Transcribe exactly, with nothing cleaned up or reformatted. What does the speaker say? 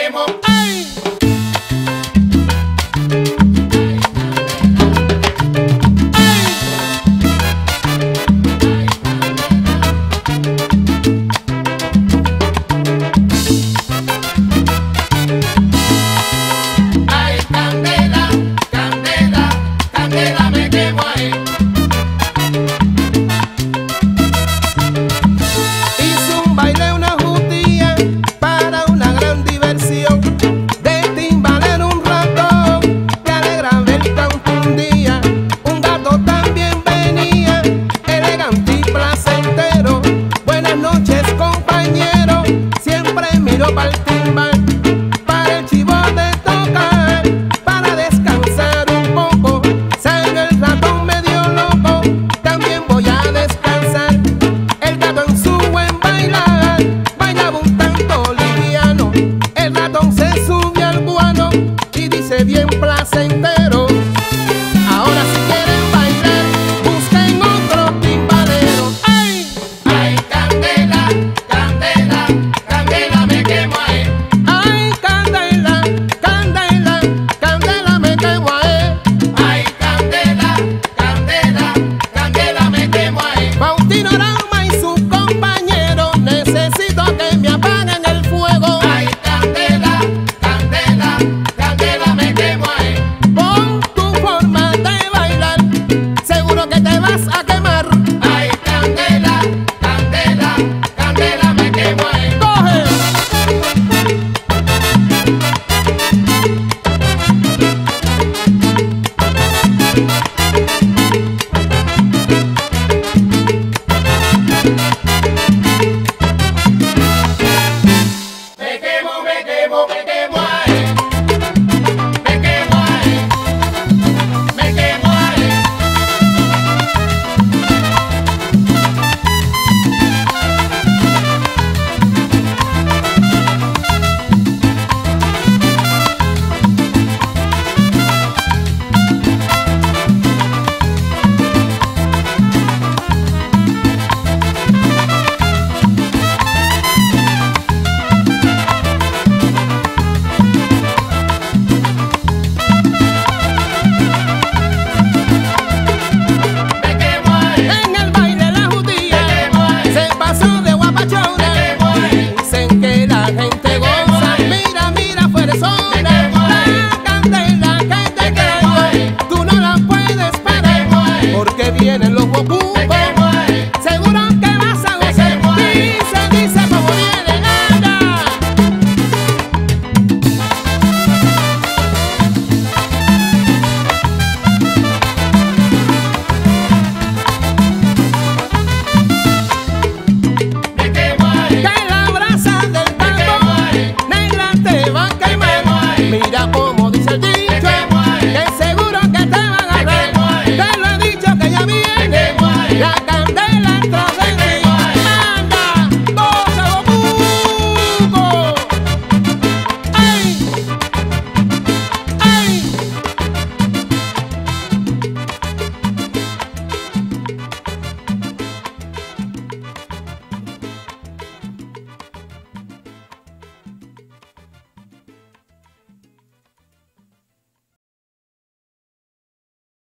quemo. ¡Ay! Para el timbal, para el chivo de tocar, para descansar un poco. Sale el ratón medio loco, también voy a descansar. El gato en su buen bailar, bailaba un tanto liviano. El ratón se sube al guano y dice bien placentero. Ahora si quieren bailar, busquen otro timbalero. ¡Ay! ¡Ay, candela, candela, candela me quemo ahí! ¡Ay, candela, candela, candela me quemo ahí! ¡Ay, candela, candela, candela me quemo ahí! Faustino Rama y su compañero, necesito que me apaguen el fuego. ¡Ay, candela, candela, candela me quemo ahí! Con tu forma de bailar, seguro que te vas a quemar. ¡Ay, candela, candela, candela me quemo ahí! ¡Coge! Me quemo, me quemo, me quemo